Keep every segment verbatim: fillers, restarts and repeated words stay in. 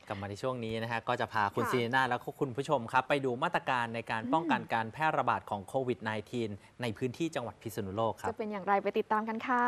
กลับมาในช่วงนี้นะฮะก็จะพาคุณค่ะซีน่าและคุณผู้ชมครับไปดูมาตรการในการป้องกันการแพร่ระบาดของโควิด สิบเก้า ในพื้นที่จังหวัดพิษณุโลกครับจะเป็นอย่างไรไปติดตามกันค่ะ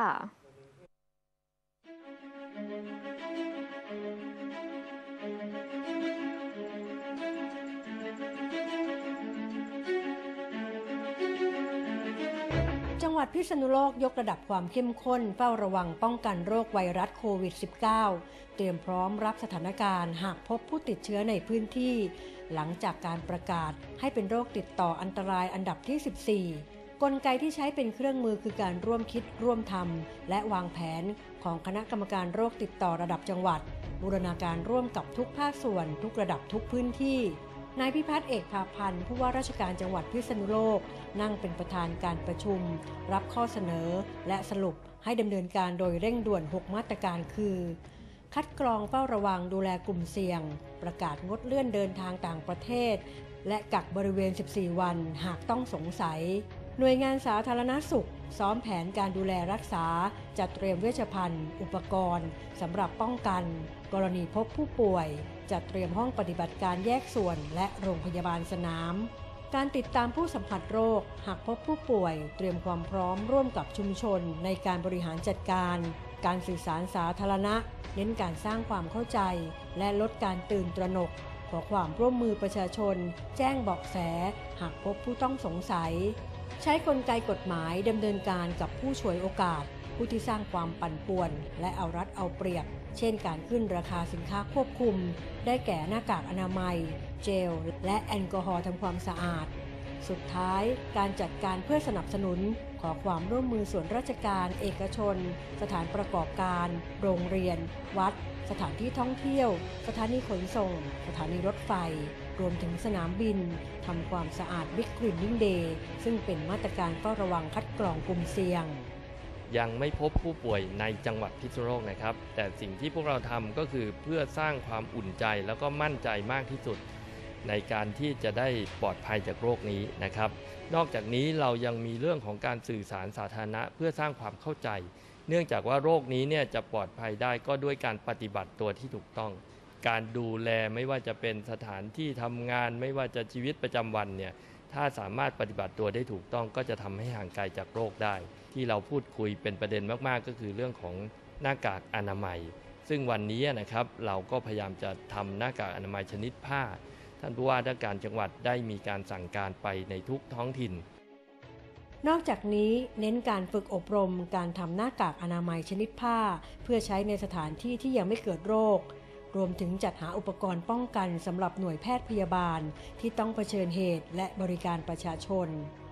จังหวัดพิษณุโลกยกระดับความเข้มข้นเฝ้าระวังป้องกันโรคไวรัสโควิด สิบเก้า เตรียมพร้อมรับสถานการณ์หากพบผู้ติดเชื้อในพื้นที่ หลังจากการประกาศให้เป็นโรคติดต่ออันตรายอันดับที่ สิบสี่ กลไกที่ใช้เป็นเครื่องมือคือการร่วมคิดร่วมทำและวางแผนของคณะกรรมการโรคติดต่อระดับจังหวัดบูรณาการร่วมกับทุกภาคส่วนทุกระดับทุกพื้นที่นายพิพัฒน์เอกภาพันธ์ผู้ว่าราชการจังหวัดพิษณุโลกนั่งเป็นประธานการประชุมรับข้อเสนอและสรุปให้ดำเนินการโดยเร่งด่วนหกมาตรการคือคัดกรองเฝ้าระวังดูแลกลุ่มเสี่ยงประกาศงดเลื่อนเดินทางต่างประเทศและกักบริเวณสิบสี่วันหากต้องสงสัยหน่วยงานสาธารณสุขซ้อมแผนการดูแลรักษาจัดเตรียมเวชภัณฑ์อุปกรณ์สำหรับป้องกันกรณีพบผู้ป่วยจัดเตรียมห้องปฏิบัติการแยกส่วนและโรงพยาบาลสนามการติดตามผู้สัมผัสโรคหากพบผู้ป่วยเตรียมความพร้อมร่วมกับชุมชนในการบริหารจัดการการสื่อสารสาธารณะเน้นการสร้างความเข้าใจและลดการตื่นตระหนกขอความร่วมมือประชาชนแจ้งเบาะแสหากพบผู้ต้องสงสัยใช้กลไกกฎหมายดำเนินการกับผู้ฉวยโอกาสผู้ที่สร้างความปั่นป่วนและเอารัดเอาเปรียบเช่นการขึ้นราคาสินค้าควบคุมได้แก่หน้ากากอนามัยเจลและแอลกอฮอล์ทำความสะอาดสุดท้ายการจัดการเพื่อสนับสนุนขอความร่วมมือส่วนราชการเอกชนสถานประกอบการโรงเรียนวัดสถานที่ท่องเที่ยวสถานีขนส่งสถานีรถไฟรวมถึงสนามบินทำความสะอาด Big Cleaning Day ซึ่งเป็นมาตรการเฝ้าระวังคัดกรองกลุ่มเสี่ยงยังไม่พบผู้ป่วยในจังหวัดพิษณุโลกนะครับแต่สิ่งที่พวกเราทำก็คือเพื่อสร้างความอุ่นใจแล้วก็มั่นใจมากที่สุดในการที่จะได้ปลอดภัยจากโรคนี้นะครับนอกจากนี้เรายังมีเรื่องของการสื่อสารสาธารณะเพื่อสร้างความเข้าใจเนื่องจากว่าโรคนี้เนี่ยจะปลอดภัยได้ก็ด้วยการปฏิบัติตัวที่ถูกต้องการดูแลไม่ว่าจะเป็นสถานที่ทำงานไม่ว่าจะชีวิตประจำวันเนี่ยถ้าสามารถปฏิบัติตัวได้ถูกต้องก็จะทำให้ห่างไกลจากโรคได้ที่เราพูดคุยเป็นประเด็นมากๆก็คือเรื่องของหน้ากากอนามัยซึ่งวันนี้นะครับเราก็พยายามจะทำหน้ากากอนามัยชนิดผ้าท่านผู้ว่าราชการจังหวัดได้มีการสั่งการไปในทุกท้องถิ่นนอกจากนี้เน้นการฝึกอบรมการทำหน้ากากอนามัยชนิดผ้าเพื่อใช้ในสถานที่ที่ยังไม่เกิดโรครวมถึงจัดหาอุปกรณ์ป้องกันสำหรับหน่วยแพทย์พยาบาลที่ต้องเผชิญเหตุและบริการประชาชน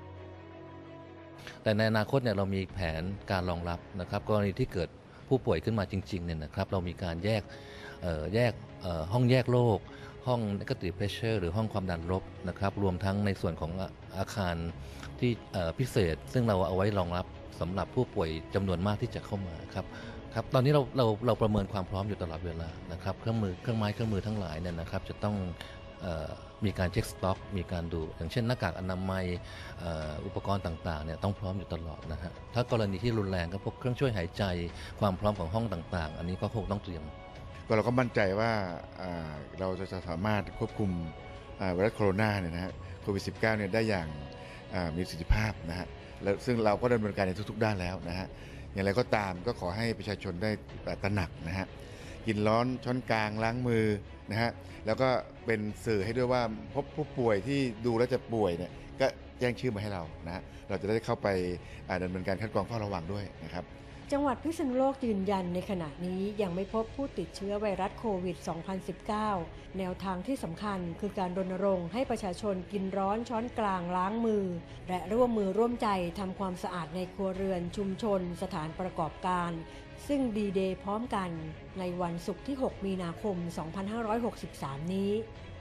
แต่ในอนาคตเนี่ยเรามีแผนการรองรับนะครับกรณีที่เกิดผู้ป่วยขึ้นมาจริงๆเนี่ยนะครับเรามีการแยกแยกห้องแยกโรคห้อง negative pressure หรือห้องความดันลบนะครับรวมทั้งในส่วนของอาคารที่พิเศษซึ่งเราเอาไว้รองรับสำหรับผู้ป่วยจำนวนมากที่จะเข้ามาครับครับตอนนี้เราเราเราประเมินความพร้อมอยู่ตลอดเวลานะครับเครื่องมือเครื่องไม้เครื่องมือทั้งหลายเนี่ยนะครับจะต้องมีการเช็คสต็อกมีการดูอย่างเช่นหน้ากากอนามัยอุปกรณ์ต่างๆเนี่ยต้องพร้อมอยู่ตลอดนะฮะถ้ากรณีที่รุนแรงก็พวกเครื่องช่วยหายใจความพร้อมของห้องต่างๆอันนี้ก็คงต้องเตรียมก็เราก็มั่นใจว่าเราจะสามารถควบคุมไวรัสโคโรนาเนี่ยนะฮะโควิด สิบเก้า เนี่ยได้อย่างมีประสิทธิภาพนะฮะแล้วซึ่งเราก็ดำเนินการในทุกๆด้านแล้วนะฮะอย่างไรก็ตามก็ขอให้ประชาชนได้ตระหนักนะฮะกินร้อนช้อนกลางล้างมือนะฮะแล้วก็เป็นสื่อให้ด้วยว่าพบผู้ป่วยที่ดูแล้วจะป่วยเนี่ยก็แจ้งชื่อมาให้เรานะฮะเราจะได้เข้าไปดำเนินการคัดกรองเฝ้าระวังด้วยนะครับจังหวัดพิษณุโลกยืนยันในขณะนี้ยังไม่พบผู้ติดเชื้อไวรัสโควิด สองพันสิบเก้า แนวทางที่สำคัญคือการรณรงค์ให้ประชาชนกินร้อนช้อนกลางล้างมือและร่วมมือร่วมใจทำความสะอาดในครัวเรือนชุมชนสถานประกอบการซึ่งดีเดย์พร้อมกันในวันศุกร์ที่หกมีนาคมสองพันห้าร้อยหกสิบสามนี้